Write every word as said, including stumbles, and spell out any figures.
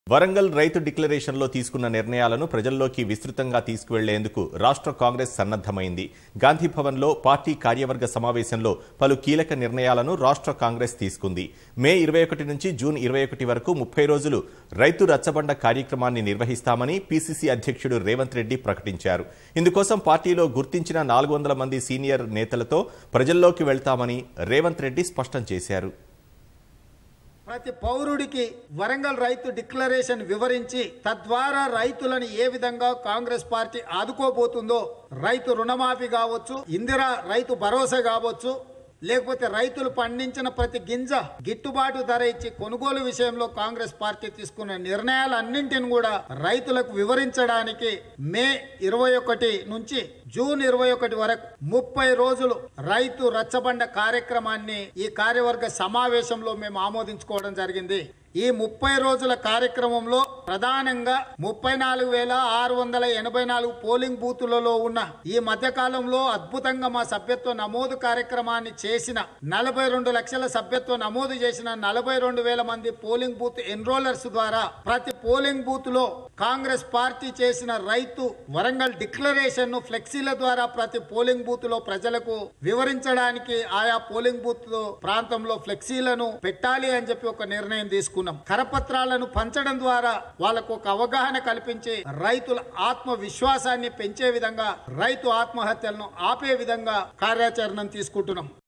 వరంగల్ రైతు డిక్లరేషన్లో తీసుకున్న నిర్ణయాలను ప్రజల్లోకి విస్తృతంగా తీసుకువెళ్లేందుకు రాష్ట్ర కాంగ్రెస్ సన్నద్ధమైంది. గాంధీ భవన్లో పార్టీ కార్యవర్గ సమావేశంలో పలు కీలక నిర్ణయాలను రాష్ట్ర కాంగ్రెస్ తీసుకుంది. మే ఇరవై ఒకటి నుంచి జూన్ ఇరవై ఒకటి వరకు ముప్పై రోజులు రైతు రచ్చబండ కార్యక్రమాన్ని నిర్వహిస్తామని పీసీసీ అధ్యక్షుడు రేవంత్ రెడ్డి ప్రకటించారు. ఇందుకోసం పార్టీలో గుర్తించిన నాలుగు వందల మంది సీనియర్ నేతలతో ప్రజల్లోకి వెళ్తామని రేవంత్ రెడ్డి స్పష్టం చేశారు. ప్రతి పౌరుడికి వరంగల్ రైతు డిక్లరేషన్ వివరించి తద్వారా రైతులను ఏ విధంగా కాంగ్రెస్ పార్టీ ఆదుకోబోతుందో, రైతు రుణమాఫీ కావచ్చు, ఇందిరా రైతు భరోసా కావచ్చు, లేకపోతే రైతులు పండించిన ప్రతి గింజ గిట్టుబాటు ధర ఇచ్చి కొనుగోలు విషయంలో కాంగ్రెస్ పార్టీ తీసుకున్న నిర్ణయాలన్నింటిని కూడా రైతులకు వివరించడానికి మే ఇరవై ఒకటి నుంచి జూన్ ఇరవై ఒకటి వరకు ముప్పై రోజులు రైతు రచ్చబండ కార్యక్రమాన్ని ఈ కార్యవర్గ సమావేశంలో మేము ఆమోదించుకోవడం జరిగింది. ఈ ముప్పై రోజుల కార్యక్రమంలో ప్రధానంగా ముప్పై నాలుగు వేల ఆరు వందల ఎనభై నాలుగు పోలింగ్ బూతులలో ఉన్న ఈ మధ్య కాలంలో అద్భుతంగా మా సభ్యత్వ నమోదు కార్యక్రమాన్ని చేసిన నలభై రెండు లక్షల సభ్యత్వ నమోదు చేసిన నలభై రెండు వేల మంది పోలింగ్ బూత్ ఎన్రోలర్స్ ద్వారా ప్రతి పోలింగ్ బూత్ లో కాంగ్రెస్ పార్టీ చేసిన రైతు వరంగల్ డిక్లరేషన్ ను ఫ్లెక్సీల ద్వారా ప్రతి పోలింగ్ బూత్ లో ప్రజలకు వివరించడానికి ఆయా పోలింగ్ బూత్ ప్రాంతంలో ఫ్లెక్సీలను పెట్టాలి అని చెప్పి ఒక నిర్ణయం తీసుకున్నాం. కరపత్రాలను పంచడం ద్వారా వాళ్లకు ఒక అవగాహన కల్పించి రైతుల ఆత్మ విశ్వాసాన్ని పెంచే విధంగా, రైతు ఆత్మహత్యలను ఆపే విధంగా కార్యాచరణను తీసుకుంటున్నాం.